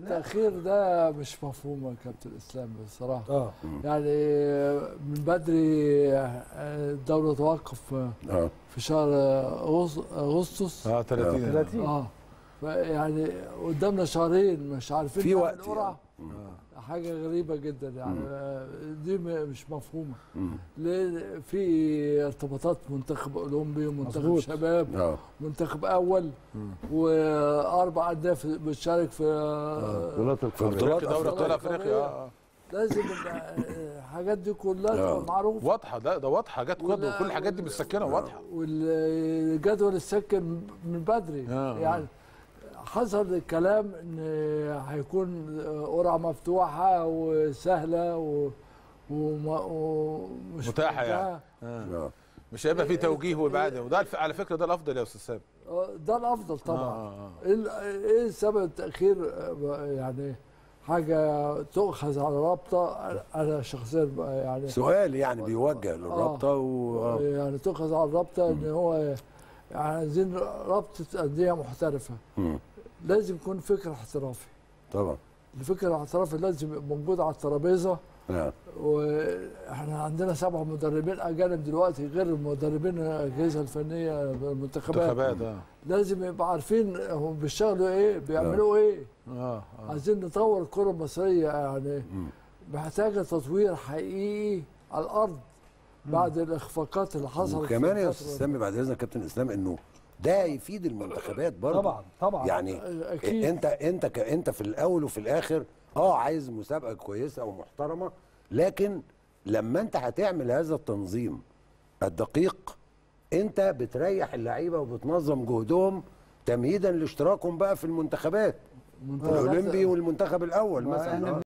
التأخير ده مش مفهوم يا كابتن اسلام بصراحه. يعني من بدري الدوله توقف في شهر اغسطس 30 يعني قدامنا شهرين مش عارفين في وقت قرعه. حاجه غريبه جدا يعني دي مش مفهومه. ليه في ارتباطات منتخب اولمبي ومنتخب شباب منتخب اول واربع انديه بتشارك في بطولات دوري ابطال افريقيا. لازم الحاجات دي كلها تبقى معروفه واضحه. ده واضحه جت قدوه وكل الحاجات دي متسكنه واضحه والجدول السكن من بدري يعني حصل الكلام ان هيكون قرعه مفتوحه وسهله ومش متاحه يعني مش هيبقى في توجيه وابعاد وده على فكره ده الافضل يا استاذ سامي. ده الافضل طبعا. ايه سبب التاخير؟ يعني حاجه تؤخذ على رابطه. انا شخصيا يعني سؤال يعني بيوجه للرابطه يعني تؤخذ على الرابطه ان هو يعني عايزين رابطه انديه محترفه. لازم يكون فكر احترافي طبعا. الفكر الاحترافي لازم يبقى موجود على الترابيزه. واحنا عندنا 7 مدربين اجانب دلوقتي غير المدربين الاجهزه الفنيه المنتخبات. لازم يبقى عارفين هم بيشتغلوا ايه بيعملوا ايه. عايزين نطور الكره المصريه يعني محتاجه تطوير حقيقي على الارض بعد الاخفاقات اللي حصلت. وكمان يا استاذ سامي بعد اذنك كابتن اسلام انه ده يفيد المنتخبات برضه طبعا يعني أكيد. انت في الاول وفي الاخر عايز مسابقه كويسه ومحترمه، لكن لما انت هتعمل هذا التنظيم الدقيق انت بتريح اللعيبه وبتنظم جهدهم تمهيدا لاشتراكهم بقى في المنتخبات الاولمبي والمنتخب الاول مثلا.